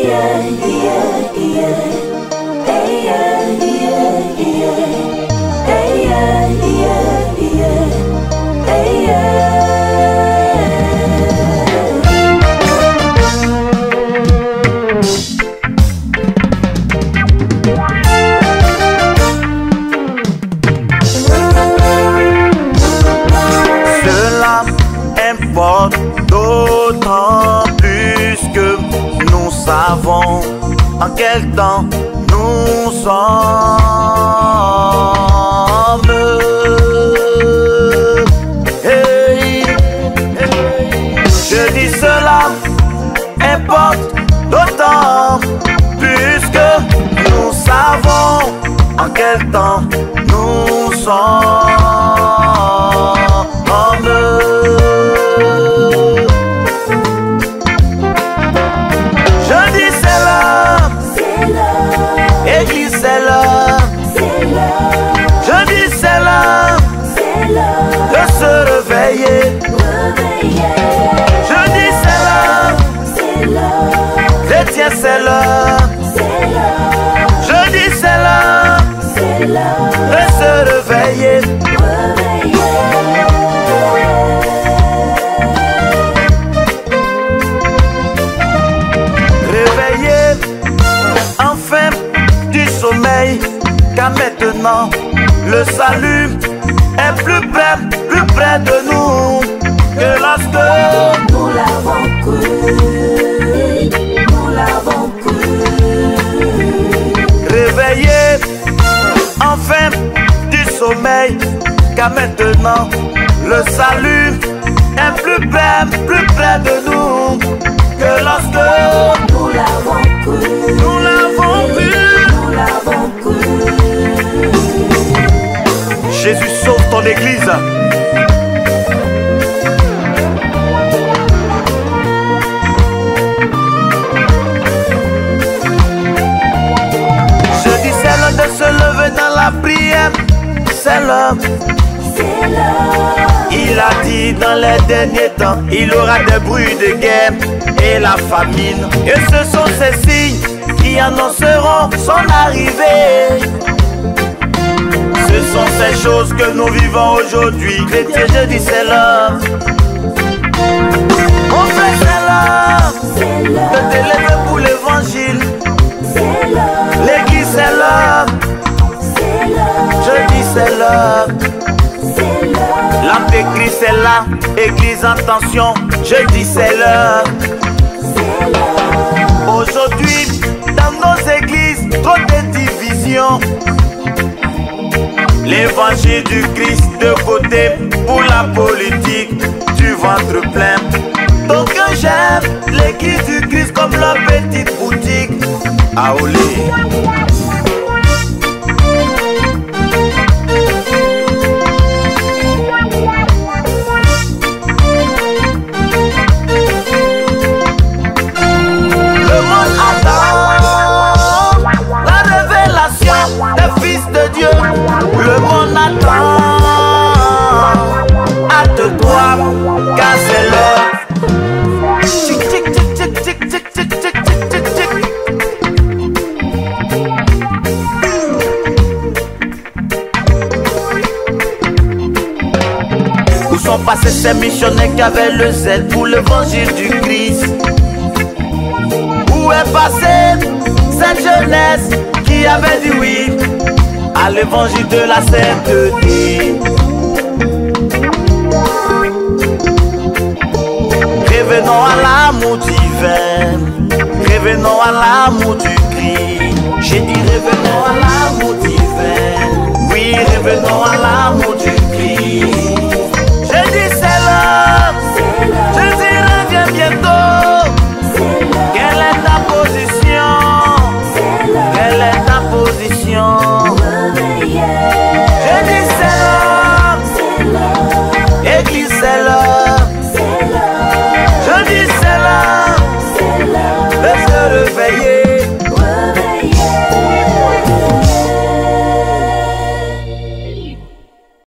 D'autant plus que nous savons en quel temps nous sommes. Hey, hey. Je dis cela importe d'autant plus que nous savons en quel temps nous sommes. Église, c'est l'heure. Je dis c'est l'heure de se réveiller. Je dis c'est l'heure. Chrétien, c'est l'heure. Je dis c'est l'heure de se réveiller. Réveiller enfin du sommeil, car maintenant le salut est plus près de nous que lorsque nous l'avons cru, nous l'avons cru. Réveillez enfin du sommeil, car maintenant le salut est plus près de nous que lorsque nous l'avons cru, nous l'avons cru. Jésus sauve ton église. Je dis c'est l'heure de se lever dans la prière. C'est l'heure. Il a dit dans les derniers temps, il aura des bruits de guerre et la famine. Et ce sont ces signes qui annonceront son arrivée. Ce sont ces choses que nous vivons aujourd'hui. Chrétien, je dis c'est l'heure. Mon frère, c'est l'heure de t'élever pour l'évangile. L'église, c'est l'heure. Je dis c'est l'heure. L'âme de Christ est là. Église, attention. Je dis c'est l'heure. Aujourd'hui, dans nos églises, trop de divisions. L'évangile du Christ de côté pour la politique du ventre plein. Donc j'aime l'église du Christ comme la petite boutique à Olé. Le monde attend la révélation des fils de Dieu. Le monde attend, hâte-toi, car c'est l'heure. Tic, tic, tic, tic, tic, tic, tic, tic, tic, tic. Où sont passés ces missionnaires qui avaient le zèle pour l'évangile du Christ? Où est passée cette jeunesse qui avait dit oui à l'évangile de la sainteté? Revenons à l'amour divin, revenons à l'amour du Christ. J'ai dit revenons à l'amour divin, oui revenons à l'amour du Christ.